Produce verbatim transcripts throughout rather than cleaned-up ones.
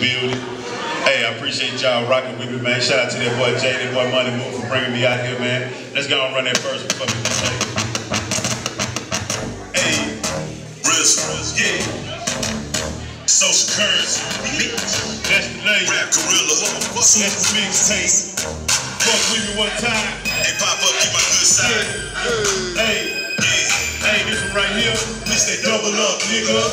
building. Hey, I appreciate y'all rocking with me, man. Shout out to that boy Jay, that boy Money Move for bringing me out here, man. Let's go and run that first one for me. Hey, RIZZLE-O D, yeah. Social currency, that's the name. Rap Gorilla, that's the mixtape. Fuck with me one time. Hey, pop up, get my good side. Yeah. Hey, yeah. Hey, this one right here. This they double up, nigga.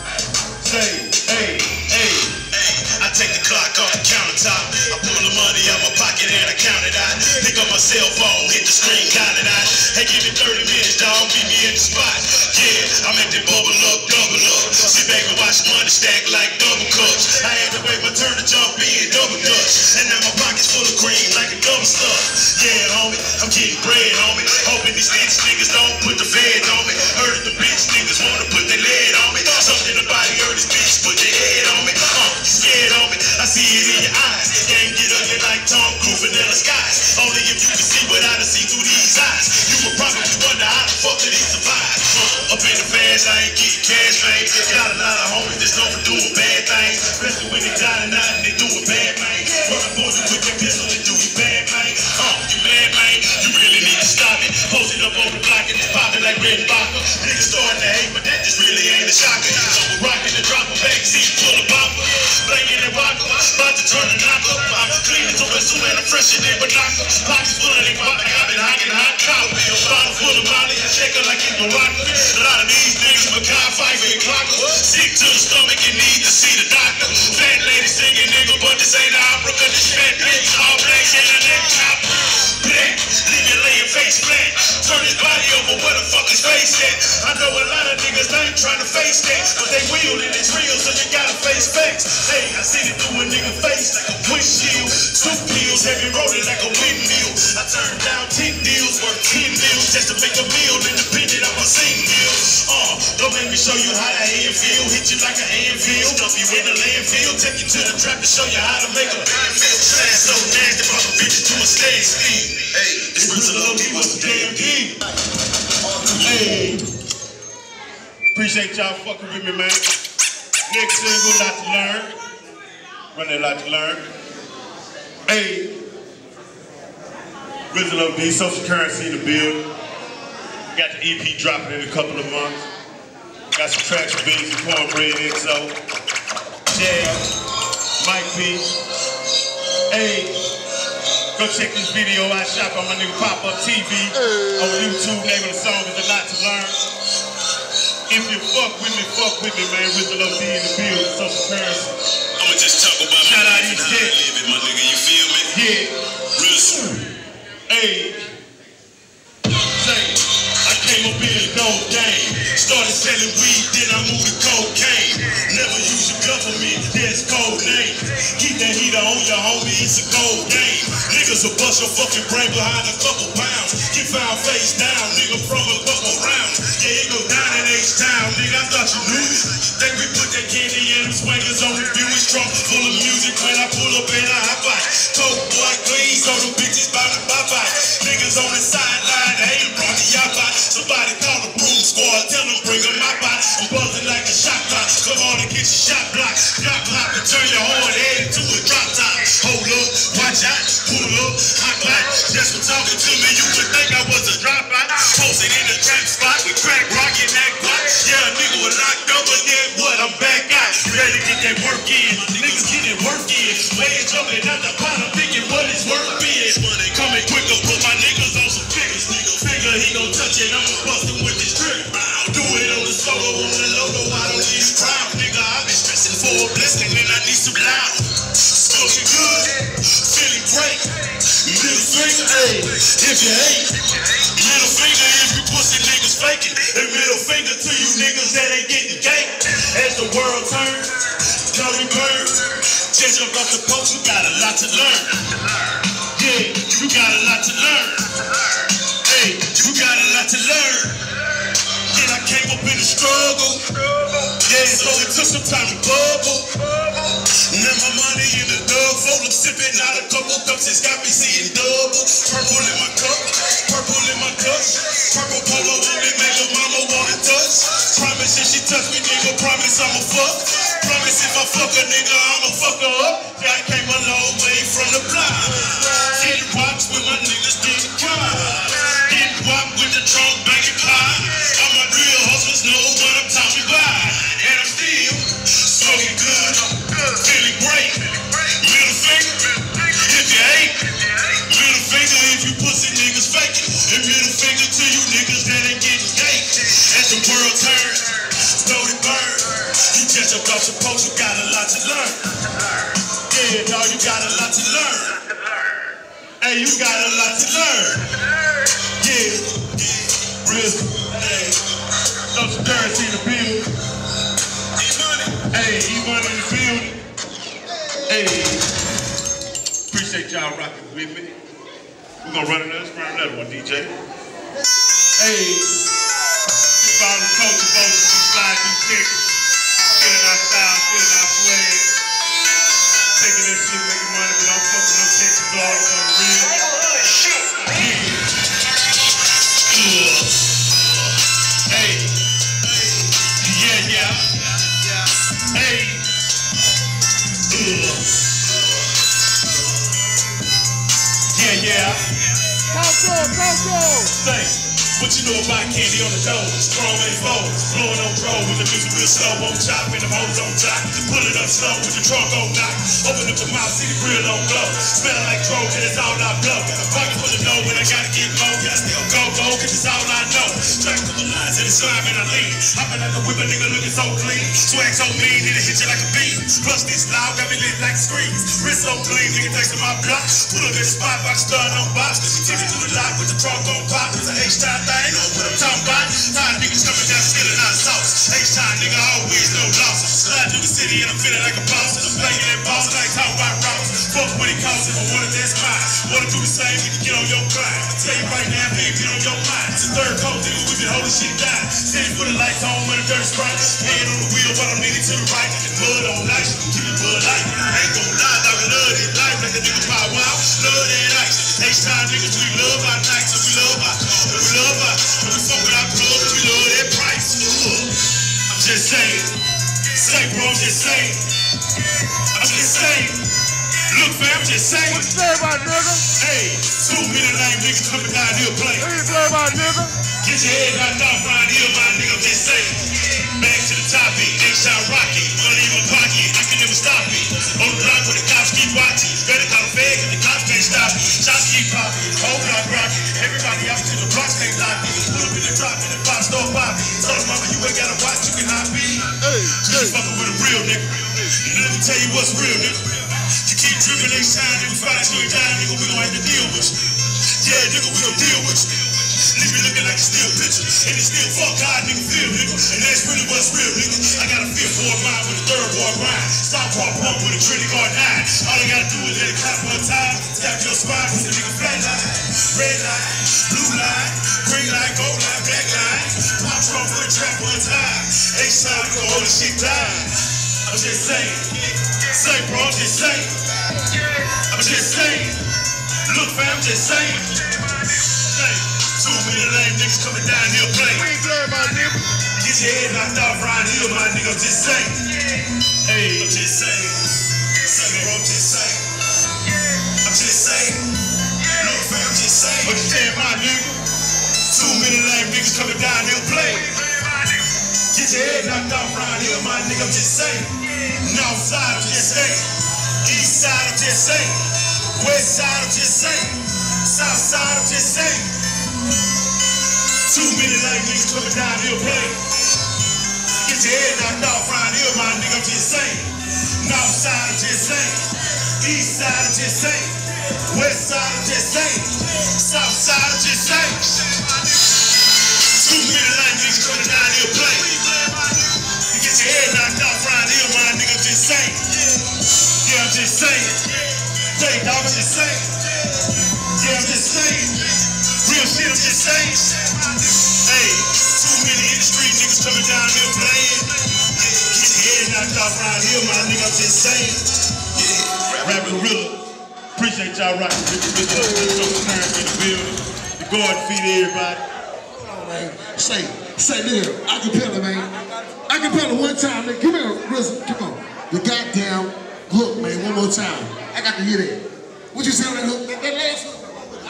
Say, hey, hey. I take the clock off the countertop. I pull the money out my pocket and I count it out. Pick up my cell phone, hit the screen, count it out. Hey, give me thirty minutes, dog, meet me in the spot. Yeah, I'm at the bubble up, double up. Sit back and watch money stack like double cups. I had to wait my turn to jump in, double dutch. And now my pocket's full of cream like a double stuff. Yeah, homie, I'm getting bread, homie. Hoping these bitch niggas don't put the feds on me. Heard that the bitch niggas wanna put their lead on me. Something about it, heard this bitch put their head on me. Uh, you scared on me? I see it in your eyes. Game get ugly like Tom Cruise, vanilla skies. Only if you can see what I see through these eyes. You would probably wonder how the fuck did he survive. Uh, up in the fast, I ain't getting cash, man. Got a lot of homies that's known for doing bad things, especially when they got it out and they doing bad, man. Run up on you with your pistol and do you bad, man. Uh, you mad, man? You really need to stop it. Post it up on the block and it's popping like red vodka. Niggas starting to hate, but that just really ain't a shocker. So we're rocking the drop a backseat full of bopper. Blanking and rocker, about to turn the knock up. I'm cleaning to whistle and I'm fresher than binocular. Pockets full of they pop like I've been hocking hot collar. Bottle full of Molly, I shake her like it's Morocco. A lot of these niggas, Makai, Pfeiffer, and Clocker. Sick to the stomach and need to see the doctor. Fat lady singing nigga, but this ain't the opera. Cause this fat bitch all black and a neck chopper. Black, leave you lay your face flat. Turn his body over, where the fuck his face at? I know a lot of niggas ain't trying to face that, but they will and it's real, so you gotta face facts. Hey, I seen it through a nigga face like a windshield. Two pills, heavy rolling like a windmill. I turned down ten deals, worth ten meals, just to make a meal, independent of my sing deal. Uh, don't make me show you how the hand feel. Hit you like an anvil, dump you in the landfill. Take you to the trap to show you how to make a band feel. Slash so nasty, pop a bitch to a stand still. Hey, this RIZZLE-O D, what's the damn deal? Hey, appreciate y'all fucking with me, man. Next single, Lot to Learn. Run that Lot to Learn. Hey, RIZZLE-O D, social currency in the building. Got the E P dropping in a couple of months. Got some tracks from Beans and Cornbread, X O, Jay, Mike P. Hey, go check this video I shot on my nigga Pop Up T V on YouTube. Name of the song is A Lot to Learn. If you fuck with me, fuck with me, man. RIZZLE-O D in the building, social currency. I'ma just talk about shout out these kids, my nigga. You feel me? Yeah. RIZZLE. Hey. Say, I came up in the gold game. Started selling weed, then I moved to cocaine. Never use the government, that's code name. Keep that heater on your homie, it's a gold game. Niggas will bust your fucking brain behind a couple pounds. Get found face down, nigga, from a couple rounds. Yeah, it go down in H-Town, nigga, I thought you knew this. Think we put that candy in them swingers on the view. It's trunk full of music when I pull up in a hot bike. Coke boy clean, so them bitches bout to bye-bye. Niggas on the sideline, they ain't brought the yacht by. Somebody call the broom squad, tell them bring them my bot. I'm buzzing like a shot clock. Come on and get your shot block. Drop block and turn your hard head into a drop top. Hold up, watch out, pull up, hot light. Just for talking to me, you would think I was a dropout. Posted in the trap spot with crack rockin' that clock. Yeah, a nigga was locked up, but then what? I'm back out. Ready to get that work in. Niggas getting work in. Way jumping out the pot, I'm thinking what it's worth is. Money coming quicker, put my niggas on some figures. Nigga figure he gon' touch it, I'ma bust him with this trigger. Do it on the solo, on the logo, I don't need a crowd. Nigga, I've been stressing for a blessing and I need some loud. Smoking good, feeling great. Middle finger, hey, if you hate. Middle finger if you pussy niggas faking. And middle finger to you niggas that ain't getting cake. As the world turns, Johnny Bird. Just up off the post, you got a lot to learn. Yeah, you got a lot to learn. Hey, you got a lot to learn. Then I came up in the struggle. Yeah, so it took some time to bubble. Now my money in the dub fold. I'm sipping out a couple cups. It's got me seeing double. Purple in my cup, purple in my cup. Purple polo on me, make a mama wanna touch. Promise if she touch me, nigga, promise I'ma fuck. Promise if I fuck a nigga, I'ma fuck her Just about your post, you got a lot to learn. Yeah, dog, you got a lot to learn. Hey, you got a lot to learn. Yeah, RIZZLE, hey, social currency in the building. Hey, E-Money in the building. Hey, appreciate y'all rocking with me. We're gonna run another, run another one, D J. Hey, we follow the culture, folks, we slide through Texas. Feeling our style, feeling our swag. Taking that shit, making money, but don't fuck with no Texas all on the real. Shit. Yeah. Hey. Yeah, yeah. Hey. Yeah, yeah. Coco, Coco. Say. What you know about candy on the dough? Strong and bold, blowing on road with the music real slow. On top and the hoes on top. Pull it up slow with the trunk on knock. Open up the mouth, see the grill on glow. Smelling like Trojan, it's all I blow. Pocket full of dough when I gotta get low. I still go, go, cause it's all I know. Track to the lines and it's slime and I lean. Hopping like a whip, a nigga looking so clean. Swag so mean, it'll hit you like a beam. Plus this loud, got me lit like screens. Wrist so clean, nigga thanks to my block. Pull up in the spot, box starting on box. Take it through the lock with the trunk on pop. It's an H-time thing. Know what I'm talking about? Tired niggas coming down, skilling out sauce. H-time nigga, always no loss. Slide through the city and I'm feeling like a boss. I'm playing that boss like talking about Ross. Fuck what it costs if I want it, that's mine. Wanna do the same, you can get on your grind. I tell you right now, baby, get on your mind. It's the third coat, nigga, we been holding shit down. Steady for the lights on with a dirty sprite. Hand on the wheel, but I'm leaning to the right. Mud on nice, keep it bud light. I ain't gon' lie, dog, I love that life. Like the nigga power wow, love that ice. H-time niggas, we love our nights, and we love our, and we love our. We fuck with our plugs, we love that price. Ugh. I'm just saying, say bro, I'm just saying. I'm just saying. Look fam, I'm just saying. What you say about nigga? Hey, two minute lame niggas coming down here playing. What you say about nigga? Get your head knocked off around here, my nigga, I'm just saying. Back to the topic, H-Shot rocket, money in my pocket, I can never stop it. On the block where the cops keep watching, better call the feds and the cops can't stop it. Shots keep popping, whole block rocking, everybody out to the blocks can't lock it. Pull up in the drop and the pop store popping. Tell her mama you ain't gotta watch, you can hop in. Hey, Just fucking with a real nigga. And let me tell you what's real, nigga. You keep dripping H-Shine, nigga, spot you and die, nigga, we gon' have to deal with you. Yeah, nigga, we gon' deal with you. Leave me looking like a still picture. And it's still fuck hard, nigga, feel, nigga. And that's really what's real, nigga. I got a feel for a mind with a third boy grind. Stop pump pump with a trinity guard nine. All I gotta do is let it clap one time. Tap your spine, cause the nigga flat line. Red line, blue line, green line, gold line, black line. Pop trunk for the trap one time. H-Time, we gon' hold the shit down. I'm just saying. Say, bro, I'm just saying. I'm just saying. Look, fam, I'm just saying. Too many lame niggas coming down here playing. We ain't playing my nigga. Get your head knocked off around here, my nigga, I'm just saying. Hey, I'm just saying. Say, bro, I'm just saying. I'm just saying. Look, fam, I'm just saying. What you saying, my nigga? Too many lame niggas coming down here playing. Get your head knocked off around here, my nigga, I'm just saying. North side, I'm just saying. East side, I'm just saying. West side, I'm just saying. South side, I'm just saying. Too many lame niggas coming down here playing. Get your head knocked off around here, my nigga, I'm just saying. North side, I'm just saying. East side, I'm just saying. West side, I'm just saying. South side, I'm just saying. Too many lame niggas coming down here playing. Get your head knocked off around here, my nigga, I'm just saying. Yeah, I'm just saying. Say, dog, I'm just saying. Yeah, I'm just saying. Real shit, I'm just saying. Hey, too many industry niggas coming down here playing. Get your head knocked off around here, my nigga, I'm just saying. Yeah, Rap Gorilla. Appreciate y'all rocking with the social currency in the building. The guard feed everybody. Hold on, man. Say, say, nigga, acapella, man. Acapella one time, nigga. Come here, RIZZLE, come on. The goddamn hook, man, one more time. I got to hear that. What you say on that hook? That, that last hook?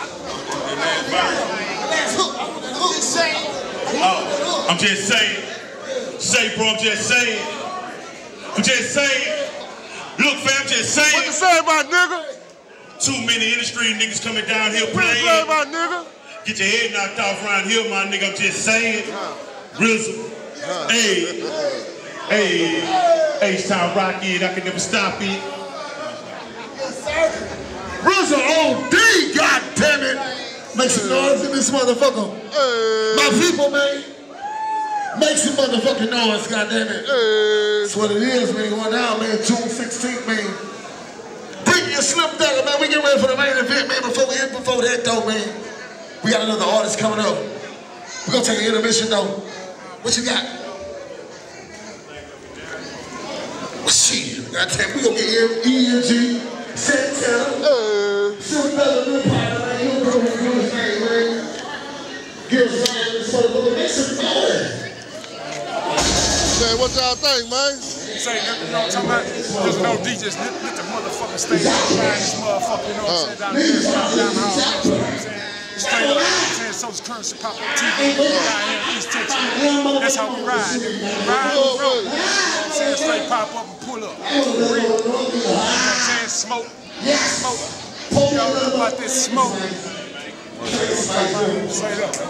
Last hook. Hook is saying. Oh, I'm just saying. Say, bro, I'm just saying. I'm just saying. Look, fam, I'm just saying. What you say about nigga? Too many industry niggas coming down here What you say playing. about nigga? Get your head knocked off around here, my nigga, I'm just saying. RIZZLE. Hey. Hey, H-Town rock it, I can never stop it. RIZZLE-O D, God damn it. Make some noise in this motherfucker. Hey. My people, man. Make some motherfucking noise, God damn it. Hey. That's what it is, man. Going down, man. June sixteenth, man. Bring your Slim Thugger, man. We get ready for the main event, man. Before we end, before that, though, man. We got another artist coming up. We're gonna take an intermission, though. What you got? Well, shit. God damn, we gonna get E and G, Santana, uh, Slim Thugger, Lil Potter, man. He'll go and do his name, man. Give us a line this motherfucker. Make some noise. Man, what y'all think, man? Say, you know what I'm talking about? RIZZLE-O D just lit, lit the motherfucking stage on this motherfucker, you know what I'm saying? Down there, down the hall, you know what I'm saying? Straight up, you know what I'm saying? Social currency pop up T V, down here in East Texas. That's how we ride. We ride the road. You know what I'm saying? Straight pop up and pull up. For real. You know what I'm saying? Smoke. Smoke. Y'all know about this smoke. Straight up.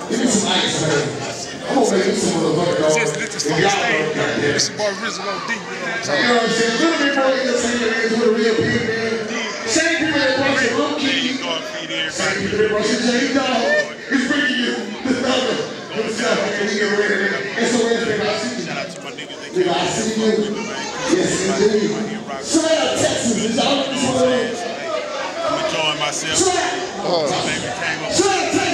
Just lit this fucking stage. It's your boy RIZZLE-O D. You know what I'm saying? You know what I'm saying? Little bit more entertainment with a real people, man. Same people that watch the little kids. Same people that watch the J Dog. It's bringing you the number. What's up, man? We get ready. It's the way that I see you. Shout out to my niggas that Nigga, I see you. Yes, indeed. Straight out Texas. It's all in this world. I'm enjoying myself. Straight out. My baby came up. Straight out Texas.